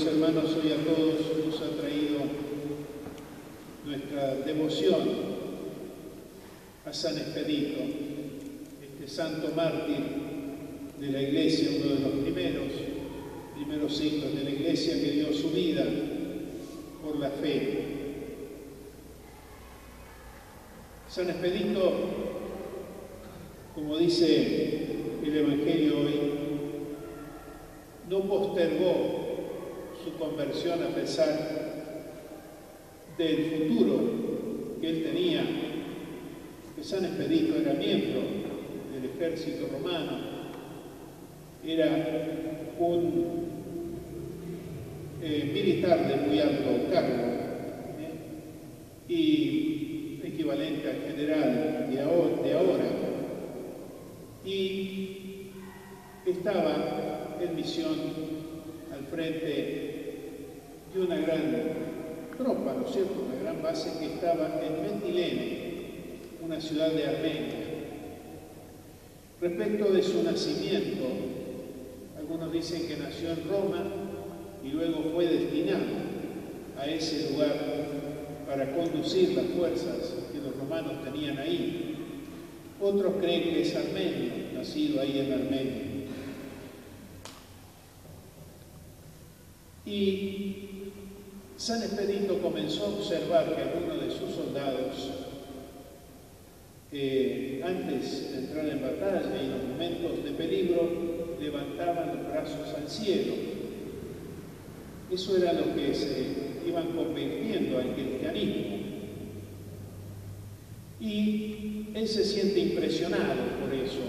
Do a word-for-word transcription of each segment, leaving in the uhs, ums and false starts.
hermanos, hoy a todos nos ha traído nuestra devoción a San Expedito, este santo mártir de la Iglesia, uno de los primeros, primeros siglos de la Iglesia, que dio su vida por la fe. San Expedito, como dice el Evangelio hoy, no postergó su conversión a pesar del futuro que él tenía, que San Expedito era miembro del ejército romano, era un eh, militar de muy alto cargo, ¿eh? y equivalente al general de ahora, de ahora, y estaba en misión al frente de una gran tropa, ¿no es cierto?, una gran base que estaba en Metilene, una ciudad de Armenia. Respecto de su nacimiento, algunos dicen que nació en Roma y luego fue destinado a ese lugar para conducir las fuerzas que los romanos tenían ahí. Otros creen que es armenio, nacido ahí en Armenia. Y San Expedito comenzó a observar que algunos de sus soldados, eh, antes de entrar en batalla y en los momentos de peligro, levantaban los brazos al cielo. Eso era lo que se iban convirtiendo al cristianismo. Y él se siente impresionado por eso.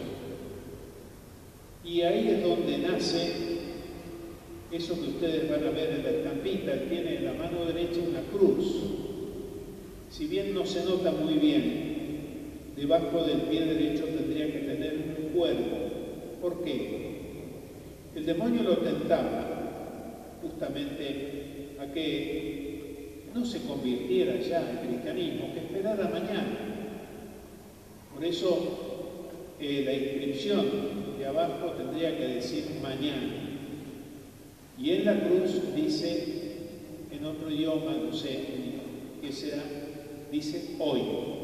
Y ahí es donde nace eso que ustedes van a ver en la estampita. Él tiene en la mano derecha una cruz. Si bien no se nota muy bien, debajo del pie derecho tendría que tener un cuervo. ¿Por qué? El demonio lo tentaba justamente a que no se convirtiera ya en cristianismo, que esperara mañana. Por eso eh, la inscripción de abajo tendría que decir mañana. Y en la cruz dice, en otro idioma, no sé qué será, dice hoy.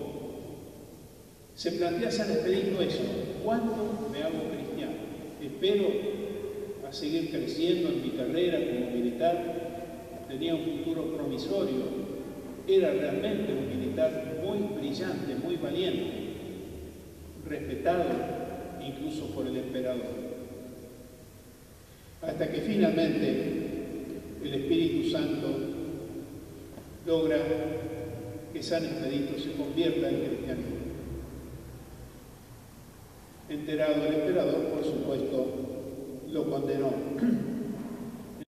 Se plantea San Expedito eso: ¿cuándo me hago cristiano? Espero a seguir creciendo en mi carrera como militar. Tenía un futuro promisorio. Era realmente un militar muy brillante, muy valiente, respetado incluso por el emperador. Hasta que finalmente el Espíritu Santo logra que San Expedito se convierta en cristianismo. Enterado el emperador, por supuesto, lo condenó